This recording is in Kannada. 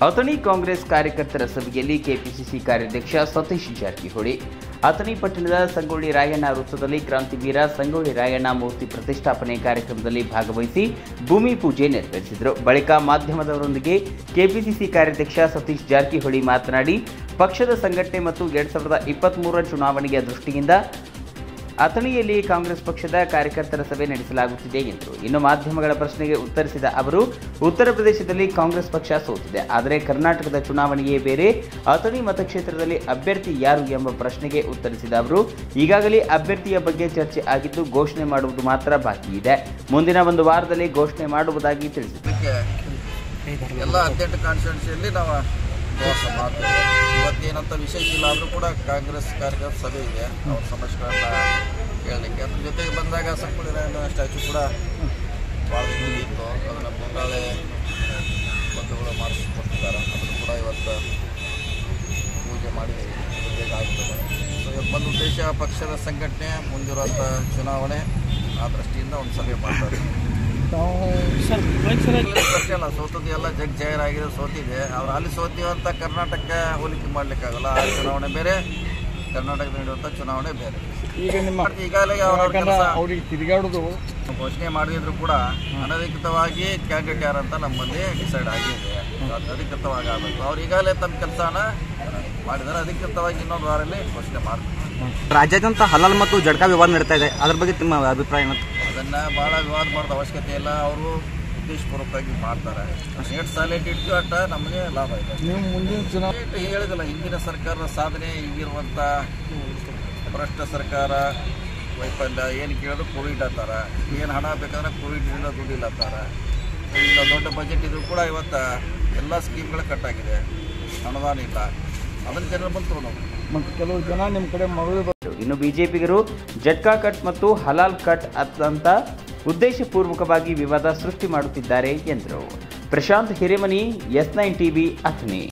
ಅಥಣಿ ಕಾಂಗ್ರೆಸ್ ಕಾರ್ಯಕರ್ತರ ಸಭೆಯಲ್ಲಿ ಕೆಪಿಸಿಸಿ ಕಾರ್ಯಾಧ್ಯಕ್ಷ ಸತೀಶ್ ಜಾರಕಿಹೊಳಿ ಅಥಣಿ ಪಟ್ಟಣದ ಸಂಗೊಳ್ಳಿ ರಾಯಣ್ಣ ವೃತ್ತದಲ್ಲಿ ಕ್ರಾಂತಿವೀರ ಸಂಗೊಳ್ಳಿ ರಾಯಣ್ಣ ಮೂರ್ತಿ ಪ್ರತಿಷ್ಠಾಪನೆ ಕಾರ್ಯಕ್ರಮದಲ್ಲಿ ಭಾಗವಹಿಸಿ ಭೂಮಿ ಪೂಜೆ ನೆರವೇರಿಸಿದರು. ಬಳಿಕ ಮಾಧ್ಯಮದವರೊಂದಿಗೆ ಕೆಪಿಸಿಸಿ ಕಾರ್ಯಾಧ್ಯಕ್ಷ ಸತೀಶ್ ಜಾರಕಿಹೊಳಿ ಮಾತನಾಡಿ, ಪಕ್ಷದ ಸಂಘಟನೆ ಮತ್ತು 2023 ಚುನಾವಣೆಯ ದೃಷ್ಟಿಯಿಂದ ಅಥಣಿಯಲ್ಲಿ ಕಾಂಗ್ರೆಸ್ ಪಕ್ಷದ ಕಾರ್ಯಕರ್ತರ ಸಭೆ ನಡೆಸಲಾಗುತ್ತಿದೆ ಎಂದರು. ಇನ್ನು ಮಾಧ್ಯಮಗಳ ಪ್ರಶ್ನೆಗೆ ಉತ್ತರಿಸಿದ ಅವರು, ಉತ್ತರ ಪ್ರದೇಶದಲ್ಲಿ ಕಾಂಗ್ರೆಸ್ ಪಕ್ಷ ಸೋತಿದೆ, ಆದರೆ ಕರ್ನಾಟಕದ ಚುನಾವಣೆಯೇ ಬೇರೆ. ಅಥಣಿ ಮತಕ್ಷೇತ್ರದಲ್ಲಿ ಅಭ್ಯರ್ಥಿ ಯಾರು ಎಂಬ ಪ್ರಶ್ನೆಗೆ ಉತ್ತರಿಸಿದ ಅವರು, ಈಗಾಗಲೇ ಅಭ್ಯರ್ಥಿಯ ಬಗ್ಗೆ ಚರ್ಚೆ ಆಗಿದ್ದು ಘೋಷಣೆ ಮಾಡುವುದು ಮಾತ್ರ ಬಾಕಿ ಇದೆ. ಮುಂದಿನ 1 ವಾರದಲ್ಲಿ ಘೋಷಣೆ ಮಾಡುವುದಾಗಿ ತಿಳಿಸಿದರು. ಎಲ್ಲ 18 ಕಾನ್ಸ್ಟಿಟ್ಯೂನ್ಸಿಯಲ್ಲಿ ನಾವು ಇವತ್ತೇನಂತ ವಿಶೇಷ ಇಲ್ಲ ಆದರೂ ಕೂಡ ಕಾಂಗ್ರೆಸ್ ಕಾರ್ಯಕರ್ತರ ಸಭೆ ಇದೆ. ಅವ್ರ ಸಮಸ್ಯೆಗಳನ್ನ ಹೇಳಲಿಕ್ಕೆ ಅದ್ರ ಜೊತೆಗೆ ಬಂದಾಗ ಸಂಗೊಳ್ಳಿ ರಾಯಣ್ಣ ಸ್ಟ್ಯಾಚು ಕೂಡ ಭಾಳ ಇತ್ತು. ಅದನ್ನು ಬಂಗಾಳೆ ಬಂಧುಗಳು ಮಾಡಿಸ್ಕೊಡ್ತಿದ್ದಾರೆ. ಅದನ್ನು ಕೂಡ ಇವತ್ತು ಪೂಜೆ ಮಾಡಿ ಆಗ್ತದೆ. ಸೊ ಇವತ್ತು ಬಂದ ಉದ್ದೇಶ ಪಕ್ಷದ ಸಂಘಟನೆ, ಮುಂದಿರುವಂಥ ಚುನಾವಣೆ, ಆ ದೃಷ್ಟಿಯಿಂದ ಒಂದು ಸಭೆ ಮಾಡ್ತಾರೆ. ಅಷ್ಟೇ ಅಲ್ಲ, ಸೋತದ್ದು ಎಲ್ಲ ಜಾಹೀರಾಗಿದೆ, ಸೋತಿದೆ. ಅವ್ರು ಅಲ್ಲಿ ಸೋತೀವಂತ ಕರ್ನಾಟಕ ಹೋಲಿಕೆ ಮಾಡ್ಲಿಕ್ಕಾಗಲ್ಲ. ಆ ಚುನಾವಣೆ ಬೇರೆ, ಕರ್ನಾಟಕದ ನಡೆಯುವಂಥ ಚುನಾವಣೆ ಬೇರೆ. ಈಗ ಈಗಾಗಲೇ ಅವ್ರಿಗೆ ತಿರುಗಾಡೋದು ಘೋಷಣೆ ಮಾಡಿದ್ರು ಕೂಡ ಅನಧಿಕೃತವಾಗಿ ಕ್ಯಾಂಡಿಡೇಟ್ ಯಾರಂತ ನಮ್ಮಲ್ಲಿ ಡಿಸೈಡ್ ಆಗಿದೆ. ಅಧಿಕೃತವಾಗಿ ಆಗಬೇಕು. ಅವ್ರು ಈಗಾಗಲೇ ತಮ್ಮ ಕೆಲಸನ ಮಾಡಿದ್ದಾರೆ. ಅಧಿಕೃತವಾಗಿ ಇನ್ನೊಂದು ವಾರಲ್ಲಿ ಘೋಷಣೆ ಮಾಡ್ತಾರೆ. ರಾಜ್ಯಾದ್ಯಂತ ಹಲಾಲ್ ಮತ್ತು ಜಡ್ಕಾ ವಿವಾದ ನಡೀತಾ ಇದೆ, ಅದ್ರ ಬಗ್ಗೆ ನಿಮ್ಮ ಅಭಿಪ್ರಾಯ ಏನು? ಅದನ್ನು ಭಾಳ ವಿವಾದ ಮಾಡೋದು ಅವಶ್ಯಕತೆ ಇಲ್ಲ. ಅವರು ಉದ್ದೇಶಪೂರ್ವಕವಾಗಿ ಮಾಡ್ತಾರೆ. ಎಷ್ಟು ಸೈಲೆಂಟ್ ಇಟ್ಟು ಅಟ್ಟ ನಮಗೆ ಲಾಭ ಇದೆ. ನೀವು ಮುಂದಿನ ಚುನಾವಣೆ ಹೇಳಿದಿಲ್ಲ, ಹಿಂದಿನ ಸರ್ಕಾರದ ಸಾಧನೆ, ಈಗಿರುವಂಥ ಭ್ರಷ್ಟ ಸರ್ಕಾರ ವೈಫಲ್ಯ, ಏನು ಕೇಳಿದ್ರು ಕೋವಿಡ್ ಅಂತಾರೆ. ಏನು ಹಣ ಬೇಕಂದ್ರೆ ಕೋವಿಡ್ನಿಂದ ದುಡ್ಡಿಲ್ಲ ಅಂತಾರೆ. ಇಂಥ ದೊಡ್ಡ ಬಜೆಟ್ ಇದ್ರೂ ಕೂಡ ಇವತ್ತು ಎಲ್ಲ ಸ್ಕೀಮ್ಗಳು ಕಟ್ಟಾಗಿದೆ, ಅನುದಾನ ಇಲ್ಲ. ಅದನ್ನು ಜನರು ಬಂತು ನಾವು ಮತ್ತು ಕೆಲವು ಜನ ನಿಮ್ಮ ಕಡೆ ಮಗಳು. ಇನ್ನು ಬಿಜೆಪಿಗರು ಜಟ್ಕಾ ಕಟ್ ಮತ್ತು ಹಲಾಲ್ ಕಟ್ ಅಂತ ಉದ್ದೇಶಪೂರ್ವಕವಾಗಿ ವಿವಾದ ಸೃಷ್ಟಿ ಮಾಡುತ್ತಿದ್ದಾರೆ ಎಂದರು. Prashant Hiremani, S9 TV, Athani.